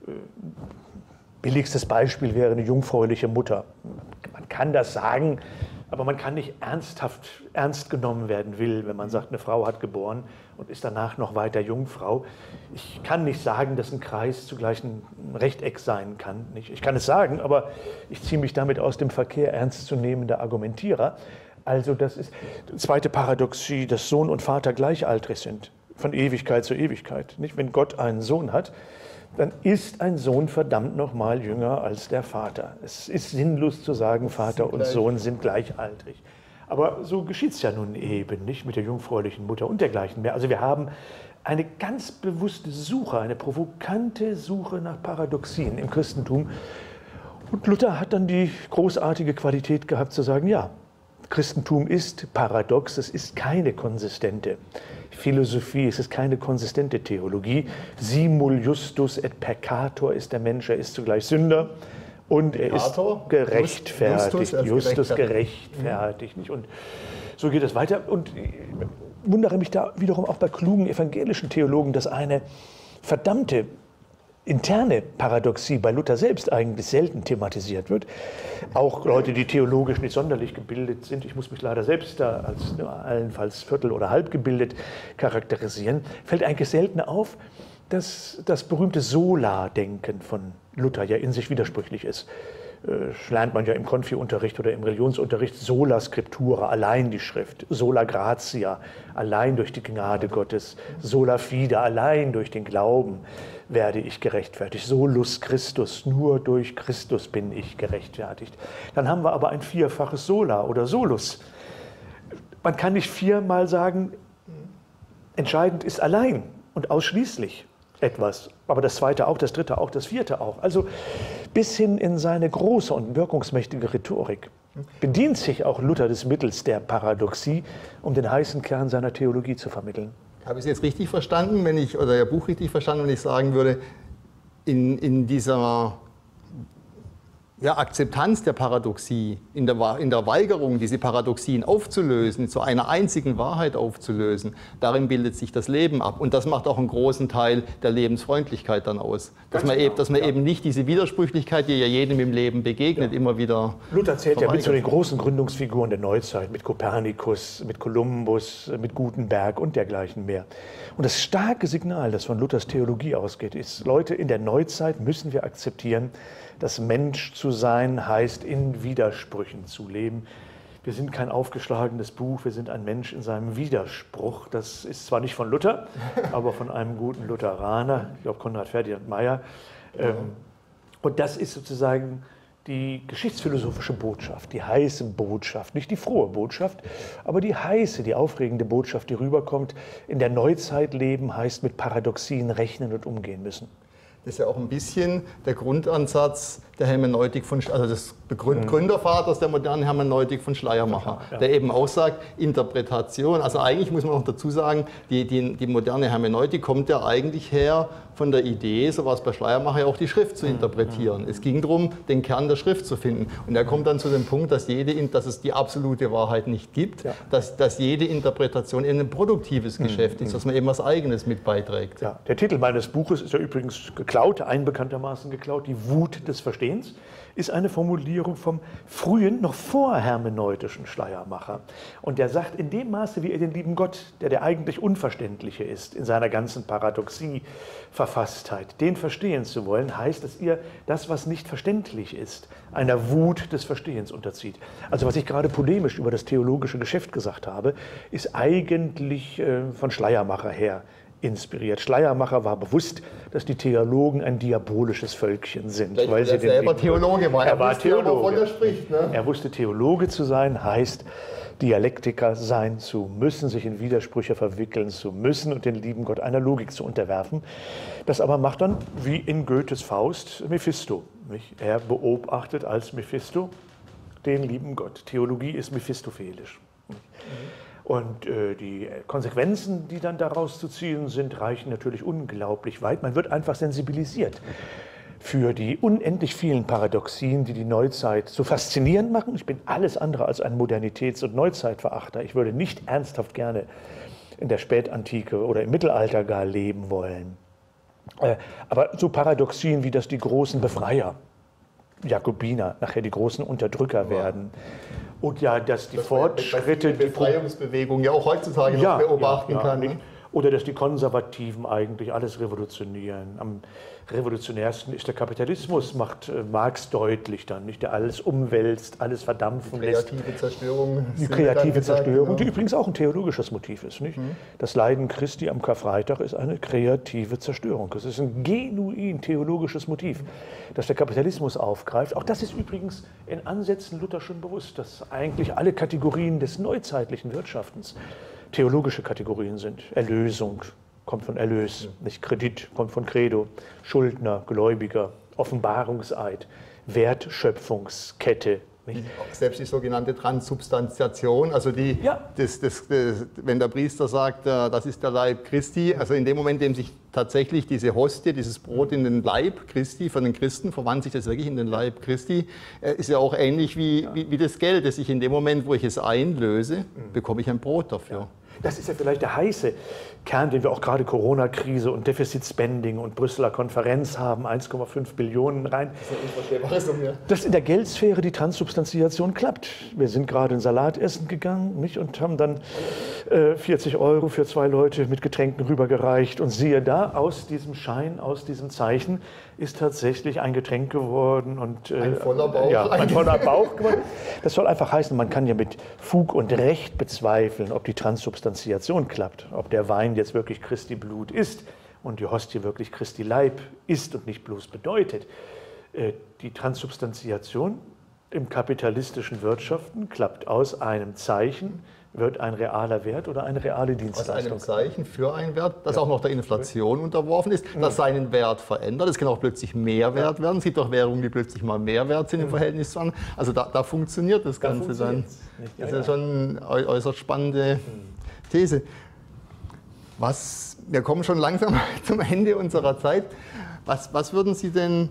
Billigstes Beispiel wäre eine jungfräuliche Mutter. Man kann das sagen, aber man kann nicht ernsthaft ernst genommen werden will, wenn man sagt, eine Frau hat geboren und ist danach noch weiter Jungfrau. Ich kann nicht sagen, dass ein Kreis zugleich ein Rechteck sein kann. Ich kann es sagen, aber ich ziehe mich damit aus dem Verkehr ernstzunehmender Argumentierer. Also das ist die zweite Paradoxie, dass Sohn und Vater gleichaltrig sind, von Ewigkeit zu Ewigkeit. Nicht? Wenn Gott einen Sohn hat, dann ist ein Sohn verdammt nochmal jünger als der Vater. Es ist sinnlos zu sagen, Vater und Sohn sind gleichaltrig. Aber so geschieht es ja nun eben nicht mit der jungfräulichen Mutter und dergleichen mehr. Also wir haben eine ganz bewusste Suche, eine provokante Suche nach Paradoxien im Christentum. Und Luther hat dann die großartige Qualität gehabt zu sagen, ja, Christentum ist paradox, es ist keine konsistente Philosophie, es ist keine konsistente Theologie. Simul justus et peccator ist der Mensch, er ist zugleich Sünder Und er ist Diktator, gerechtfertigt, Justus, als Justus gerechtfertigt. gerechtfertigt. Nicht? Und so geht es weiter. Und ich wundere mich da wiederum auch bei klugen evangelischen Theologen, dass eine verdammte interne Paradoxie bei Luther selbst eigentlich selten thematisiert wird. Auch Leute, die theologisch nicht sonderlich gebildet sind, ich muss mich leider selbst da als nur allenfalls viertel- oder halb gebildet charakterisieren, fällt eigentlich selten auf, dass das berühmte Sola-Denken von Luther ja in sich widersprüchlich ist. Äh, lernt man ja im Konfi-Unterricht oder im Religionsunterricht, sola scriptura, allein die Schrift, sola gratia, allein durch die Gnade Gottes, sola fide, allein durch den Glauben werde ich gerechtfertigt, solus Christus, nur durch Christus bin ich gerechtfertigt. Dann haben wir aber ein vierfaches Sola oder Solus. Man kann nicht viermal sagen, entscheidend ist allein und ausschließlich etwas, aber das zweite auch, das dritte auch, das vierte auch. Also bis hin in seine große und wirkungsmächtige Rhetorik bedient sich auch Luther des Mittels der Paradoxie, um den heißen Kern seiner Theologie zu vermitteln. Habe ich es jetzt richtig verstanden, wenn ich, oder Ihr Buch richtig verstanden, wenn ich sagen würde, in, in dieser ja, Akzeptanz der Paradoxie, in der, in der Weigerung, diese Paradoxien aufzulösen, zu einer einzigen Wahrheit aufzulösen, darin bildet sich das Leben ab. Und das macht auch einen großen Teil der Lebensfreundlichkeit dann aus. Dass man, eben, dass man ja. eben nicht diese Widersprüchlichkeit, die ja jedem im Leben begegnet, ja. immer wieder Luther zählt ja mit zu den großen Gründungsfiguren der Neuzeit, mit Kopernikus, mit Kolumbus, mit Gutenberg und dergleichen mehr. Und das starke Signal, das von Luthers Theologie ausgeht, ist, Leute, in der Neuzeit müssen wir akzeptieren, dass Mensch zu sein heißt, in Widersprüchen zu leben. Wir sind kein aufgeschlagenes Buch, wir sind ein Mensch in seinem Widerspruch. Das ist zwar nicht von Luther, aber von einem guten Lutheraner, ich glaube Konrad Ferdinand Meyer. Und das ist sozusagen die geschichtsphilosophische Botschaft, die heiße Botschaft, nicht die frohe Botschaft, aber die heiße, die aufregende Botschaft, die rüberkommt. In der Neuzeit leben heißt mit Paradoxien rechnen und umgehen müssen. Das ist ja auch ein bisschen der Grundansatz der Hermeneutik von, also des Gründervaters der modernen Hermeneutik von Schleiermacher, ja, ja. der eben auch sagt, Interpretation, also eigentlich muss man auch dazu sagen, die, die, die moderne Hermeneutik kommt ja eigentlich her von der Idee, so war es bei Schleiermacher ja auch, die Schrift zu interpretieren. Es ging darum, den Kern der Schrift zu finden. Und er kommt dann zu dem Punkt, dass, jede, dass es die absolute Wahrheit nicht gibt, ja. dass, dass jede Interpretation eben ein produktives Geschäft mhm. ist, dass man eben was Eigenes mit beiträgt. Ja. Der Titel meines Buches ist ja übrigens geklaut, einbekanntermaßen geklaut, die Wut des Verstehens, ist eine Formulierung vom frühen, noch vorhermeneutischen Schleiermacher. Und der sagt, in dem Maße, wie er den lieben Gott, der der eigentlich Unverständliche ist, in seiner ganzen Paradoxie, Verfasstheit, den verstehen zu wollen, heißt, dass ihr das, was nicht verständlich ist, einer Wut des Verstehens unterzieht. Also was ich gerade polemisch über das theologische Geschäft gesagt habe, ist eigentlich äh, von Schleiermacher her inspiriert. Schleiermacher war bewusst, dass die Theologen ein diabolisches Völkchen sind. Weil, weil sie den selber Theologe war. Er, er war Theologe. Wovon er spricht, ne? Er wusste, Theologe zu sein heißt, Dialektiker sein zu müssen, sich in Widersprüche verwickeln zu müssen und den lieben Gott einer Logik zu unterwerfen. Das aber macht dann, wie in Goethes Faust, Mephisto. Nicht? Er beobachtet als Mephisto den lieben Gott. Theologie ist mephistophelisch. Mhm. Und äh, die Konsequenzen, die dann daraus zu ziehen sind, reichen natürlich unglaublich weit. Man wird einfach sensibilisiert für die unendlich vielen Paradoxien, die die Neuzeit so faszinierend machen. Ich bin alles andere als ein Modernitäts- und Neuzeitverachter. Ich würde nicht ernsthaft gerne in der Spätantike oder im Mittelalter gar leben wollen. Äh, aber so Paradoxien wie, dass die großen Befreier, Jakobiner, nachher die großen Unterdrücker werden. Und ja, dass die das Fortschritte... Die Befreiungsbewegung ja auch heutzutage ja, noch beobachten ja, ja, kann. Nicht? Oder dass die Konservativen eigentlich alles revolutionieren. Am revolutionärsten ist der Kapitalismus, macht Marx deutlich dann, nicht? Der alles umwälzt, alles verdampfen lässt. Die kreative Zerstörung. Die kreative Zerstörung, genau. Die übrigens auch ein theologisches Motiv ist. Nicht? Mhm. Das Leiden Christi am Karfreitag ist eine kreative Zerstörung. Das ist ein genuin theologisches Motiv, das der Kapitalismus aufgreift. Auch das ist übrigens in Ansätzen Luther schon bewusst, dass eigentlich alle Kategorien des neuzeitlichen Wirtschaftens theologische Kategorien sind. Erlösung kommt von Erlös, nicht Kredit kommt von Credo, Schuldner, Gläubiger, Offenbarungseid, Wertschöpfungskette, Nicht? Selbst die sogenannte Transsubstantiation, also die, Ja. das, das, das, wenn der Priester sagt, äh, das ist der Leib Christi, also in dem Moment, in dem sich tatsächlich diese Hostie, dieses Brot in den Leib Christi, von den Christen verwandelt sich das wirklich in den Leib Christi, äh, ist ja auch ähnlich wie, ja. wie, wie das Geld, das ich in dem Moment, wo ich es einlöse, mhm. bekomme ich ein Brot dafür. Ja. Das ist ja vielleicht der heiße Kern, den wir auch gerade Corona-Krise und Defizit-Spending und Brüsseler Konferenz haben, eins Komma fünf Billionen rein. Das ist Dass in der Geldsphäre die Transsubstantiation klappt. Wir sind gerade in Salat essen gegangen, nicht, und haben dann äh, vierzig Euro für zwei Leute mit Getränken rübergereicht. Und siehe da, aus diesem Schein, aus diesem Zeichen ist tatsächlich ein Getränk geworden. Und, äh, ein voller Bauch. Ja, ein voller Bauch geworden. Das soll einfach heißen, man kann ja mit Fug und Recht bezweifeln, ob die Transsubstantiation klappt, ob der Wein jetzt wirklich Christi Blut ist und die Hostie wirklich Christi Leib ist und nicht bloß bedeutet. Die Transsubstantiation im kapitalistischen Wirtschaften klappt aus einem Zeichen, wird ein realer Wert oder eine reale Dienstleistung. Aus einem Zeichen für einen Wert, das ja. auch noch der Inflation unterworfen ist, das seinen Wert verändert. Es kann auch plötzlich mehr Wert werden. Es gibt auch Währungen, die plötzlich mal mehr wert sind im Verhältnis zu anderen. Also da, da funktioniert das Ganze da dann. Das ist ja schon eine äußerst spannende These. Was, wir kommen schon langsam zum Ende unserer Zeit. Was, was würden Sie denn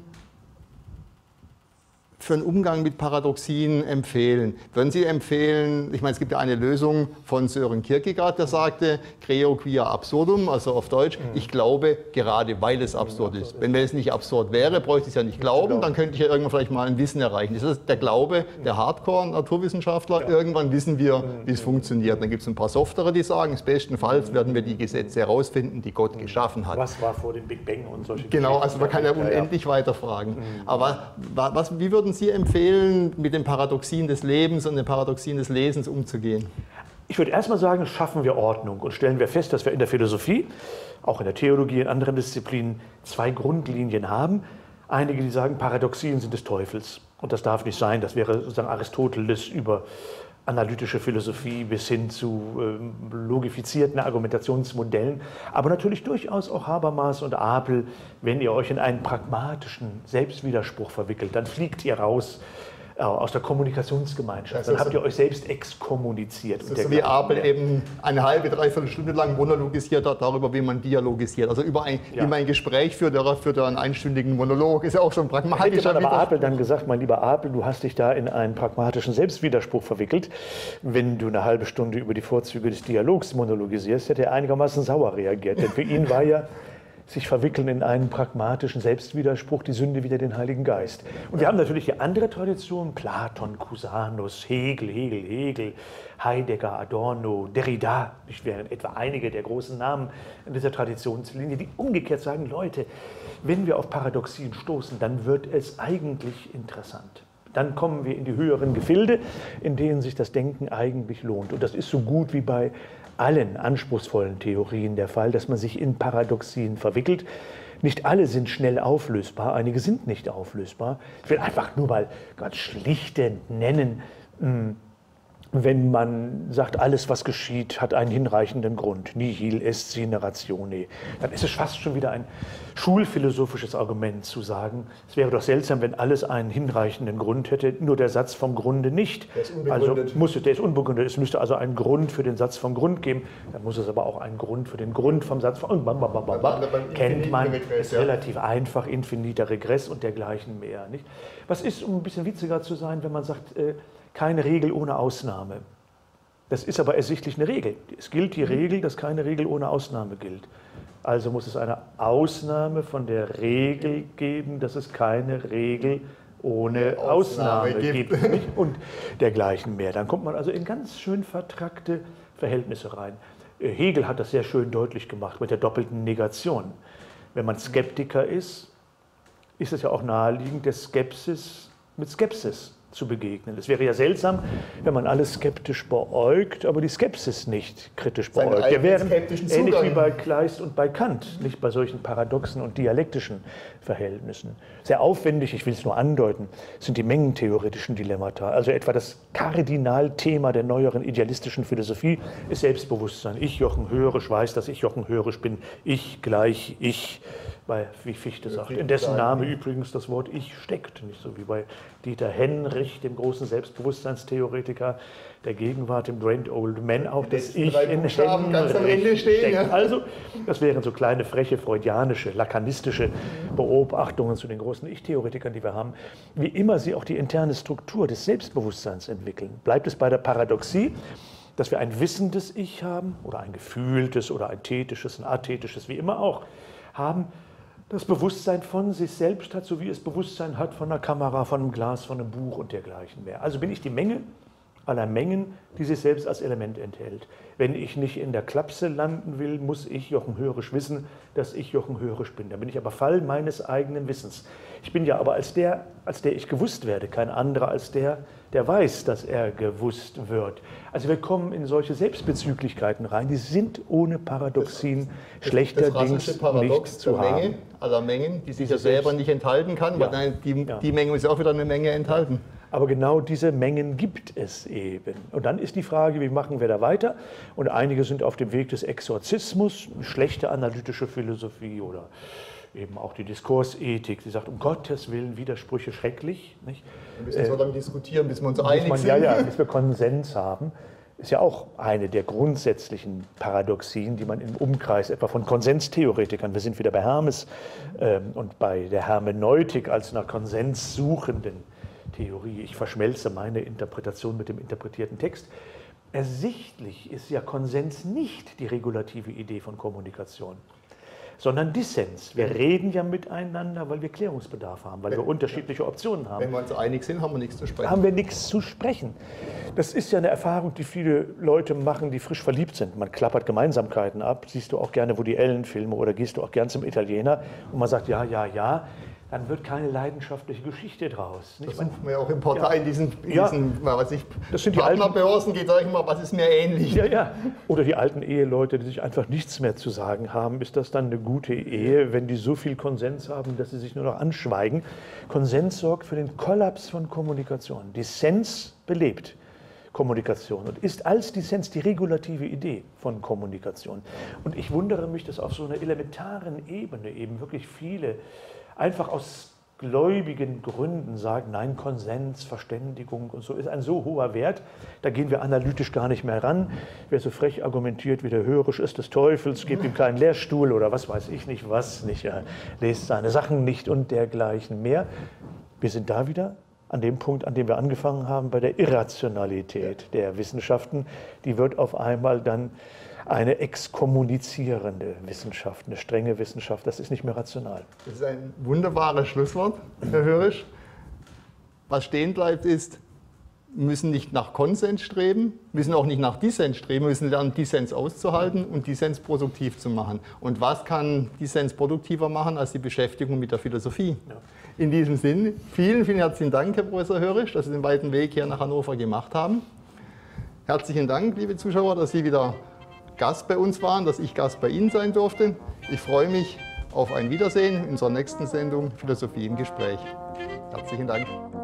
für einen Umgang mit Paradoxien empfehlen? Würden Sie empfehlen, ich meine, es gibt ja eine Lösung von Søren Kierkegaard, der sagte, creo quia absurdum, also auf Deutsch, mhm. ich glaube gerade, weil es absurd ist. Wenn es nicht absurd wäre, bräuchte ich es ja nicht glauben, dann könnte ich ja irgendwann vielleicht mal ein Wissen erreichen. Das ist der Glaube der Hardcore-Naturwissenschaftler, ja. irgendwann wissen wir, wie es funktioniert. Dann gibt es ein paar Softere, die sagen, bestenfalls werden wir die Gesetze herausfinden, die Gott geschaffen hat. Was war vor dem Big Bang und solche Genau, also man kann ja unendlich weiter fragen. Aber was, wie würden Sie empfehlen, mit den Paradoxien des Lebens und den Paradoxien des Lesens umzugehen? Ich würde erst mal sagen, schaffen wir Ordnung und stellen wir fest, dass wir in der Philosophie, auch in der Theologie, in anderen Disziplinen zwei Grundlinien haben. Einige, die sagen, Paradoxien sind des Teufels und das darf nicht sein. Das wäre sozusagen Aristoteles über analytische Philosophie bis hin zu äh, logifizierten Argumentationsmodellen, aber natürlich durchaus auch Habermas und Apel. Wenn ihr euch in einen pragmatischen Selbstwiderspruch verwickelt, dann fliegt ihr raus äh, aus der Kommunikationsgemeinschaft. Dann habt ihr euch selbst exkommuniziert. Das ist so wie Apel ja. eben eine halbe, dreiviertel Stunde lang monologisiert hat darüber, wie man dialogisiert. Also über ein, ja. wie man ein Gespräch führt, der führt einen einstündigen Monolog. Ist ja auch schon pragmatisch. Hätte aber Apel dann gesagt, mein lieber Apel, du hast dich da in einen pragmatischen Selbstwiderspruch verwickelt. Wenn du eine halbe Stunde über die Vorzüge des Dialogs monologisierst, hätte er einigermaßen sauer reagiert. Denn für ihn war ja sich verwickeln in einen pragmatischen Selbstwiderspruch, die Sünde wider den Heiligen Geist. Und wir haben natürlich die andere Tradition, Platon, Cusanus, Hegel, Hegel, Hegel, Heidegger, Adorno, Derrida, ich wären etwa einige der großen Namen in dieser Traditionslinie, die umgekehrt sagen, Leute, wenn wir auf Paradoxien stoßen, dann wird es eigentlich interessant. Dann kommen wir in die höheren Gefilde, in denen sich das Denken eigentlich lohnt. Und das ist so gut wie bei allen anspruchsvollen Theorien der Fall, dass man sich in Paradoxien verwickelt. Nicht alle sind schnell auflösbar, einige sind nicht auflösbar. Ich will einfach nur mal ganz schlichte nennen, wenn man sagt, alles, was geschieht, hat einen hinreichenden Grund, nihil est sine ratione, dann ist es fast schon wieder ein schulphilosophisches Argument zu sagen, es wäre doch seltsam, wenn alles einen hinreichenden Grund hätte, nur der Satz vom Grunde nicht. Der ist unbegründet. Also muss, der ist unbegründet. Es müsste also einen Grund für den Satz vom Grund geben, dann muss es aber auch einen Grund für den Grund vom Satz vom Grund. Kennt man, ist relativ einfach, infiniter Regress und dergleichen mehr. Nicht? Was ist, um ein bisschen witziger zu sein, wenn man sagt, äh, keine Regel ohne Ausnahme. Das ist aber ersichtlich eine Regel. Es gilt die Regel, dass keine Regel ohne Ausnahme gilt. Also muss es eine Ausnahme von der Regel geben, dass es keine Regel ohne Ausnahme, Ausnahme gibt. gibt und dergleichen mehr. Dann kommt man also in ganz schön vertrackte Verhältnisse rein. Hegel hat das sehr schön deutlich gemacht mit der doppelten Negation. Wenn man Skeptiker ist, ist es ja auch naheliegend, der Skepsis mit Skepsis zu begegnen. Es wäre ja seltsam, wenn man alles skeptisch beäugt, aber die Skepsis nicht kritisch beäugt. Wir wären ähnlich wie bei Kleist und bei Kant, nicht bei solchen paradoxen und dialektischen Verhältnissen. Sehr aufwendig, ich will es nur andeuten, sind die mengentheoretischen Dilemmata. Also etwa das Kardinalthema der neueren idealistischen Philosophie ist Selbstbewusstsein. Ich, Jochen Hörisch, weiß, dass ich Jochen Hörisch bin. Ich gleich ich. Weil, wie Fichte sagt, in dessen Name übrigens das Wort Ich steckt. Nicht so wie bei Dieter Henrich, dem großen Selbstbewusstseinstheoretiker der Gegenwart, dem Grand Old Man, auch das Ich in Henrich steckt. Also, das wären so kleine, freche, freudianische, lakanistische Beobachtungen zu den großen Ich-Theoretikern, die wir haben. Wie immer sie auch die interne Struktur des Selbstbewusstseins entwickeln. Bleibt es bei der Paradoxie, dass wir ein wissendes Ich haben oder ein gefühltes oder ein tätisches, ein athetisches, wie immer auch, haben, das Bewusstsein von sich selbst hat, so wie es Bewusstsein hat von einer Kamera, von einem Glas, von einem Buch und dergleichen mehr. Also bin ich die Menge aller Mengen, die sich selbst als Element enthält. Wenn ich nicht in der Klapse landen will, muss ich, Jochen Hörisch, wissen, dass ich Jochen Hörisch bin. Da bin ich aber Fall meines eigenen Wissens. Ich bin ja aber als der, als der ich gewusst werde, kein anderer als der, der weiß, dass er gewusst wird. Also wir kommen in solche Selbstbezüglichkeiten rein, die sind ohne Paradoxien das, schlechterdings das Paradox nicht zu der haben. Menge aller Mengen, die sich ja selber nicht enthalten kann, ja. weil die, ja. die Menge ist auch wieder eine Menge enthalten. Aber genau diese Mengen gibt es eben. Und dann ist die Frage, wie machen wir da weiter? Und einige sind auf dem Weg des Exorzismus, schlechte analytische Philosophie oder eben auch die Diskursethik, die sagt, um Gottes Willen, Widersprüche schrecklich. Nicht? Wir müssen so lange diskutieren, bis wir uns Muss einig man, sind. Ja, ja, bis wir Konsens haben. Ist ja auch eine der grundsätzlichen Paradoxien, die man im Umkreis etwa von Konsenstheoretikern, wir sind wieder bei Hermes ähm, und bei der Hermeneutik als einer konsenssuchenden Theorie, ich verschmelze meine Interpretation mit dem interpretierten Text. Ersichtlich ist ja Konsens nicht die regulative Idee von Kommunikation, sondern Dissens. Wir reden ja miteinander, weil wir Klärungsbedarf haben, weil wir unterschiedliche Optionen haben. Wenn wir uns einig sind, haben wir nichts zu sprechen. Haben wir nichts zu sprechen. Das ist ja eine Erfahrung, die viele Leute machen, die frisch verliebt sind. Man klappert Gemeinsamkeiten ab. Siehst du auch gerne Woody Allen-Filme oder gehst du auch gern zum Italiener und man sagt, ja, ja, ja. Dann wird keine leidenschaftliche Geschichte draus. Das suchen wir auch im Portal, ja. in diesen, in Ja. diesen was ich, Das sind die Partnerbörsen, geht sag ich mal, was ist mir ähnlich. Ja, ja. Oder die alten Eheleute, die sich einfach nichts mehr zu sagen haben. Ist das dann eine gute Ehe, wenn die so viel Konsens haben, dass sie sich nur noch anschweigen? Konsens sorgt für den Kollaps von Kommunikation. Dissens belebt Kommunikation und ist als Dissens die regulative Idee von Kommunikation. Und ich wundere mich, dass auf so einer elementaren Ebene eben wirklich viele einfach aus gläubigen Gründen sagen, nein, Konsens, Verständigung und so ist ein so hoher Wert, da gehen wir analytisch gar nicht mehr ran. Wer so frech argumentiert wie der Hörisch ist des Teufels, gebt ihm keinen Lehrstuhl oder was weiß ich nicht was, nicht, er lest seine Sachen nicht und dergleichen mehr. Wir sind da wieder an dem Punkt, an dem wir angefangen haben, bei der Irrationalität der Wissenschaften. Die wird auf einmal dann eine exkommunizierende Wissenschaft, eine strenge Wissenschaft. Das ist nicht mehr rational. Das ist ein wunderbares Schlusswort, Herr Hörisch. Was stehen bleibt ist, wir müssen nicht nach Konsens streben, müssen auch nicht nach Dissens streben, wir müssen lernen, Dissens auszuhalten und Dissens produktiv zu machen. Und was kann Dissens produktiver machen als die Beschäftigung mit der Philosophie? Ja. In diesem Sinne, vielen, vielen herzlichen Dank, Herr Professor Hörisch, dass Sie den weiten Weg hier nach Hannover gemacht haben. Herzlichen Dank, liebe Zuschauer, dass Sie wieder Gast bei uns waren, dass ich Gast bei Ihnen sein durfte. Ich freue mich auf ein Wiedersehen in unserer nächsten Sendung Philosophie im Gespräch. Herzlichen Dank.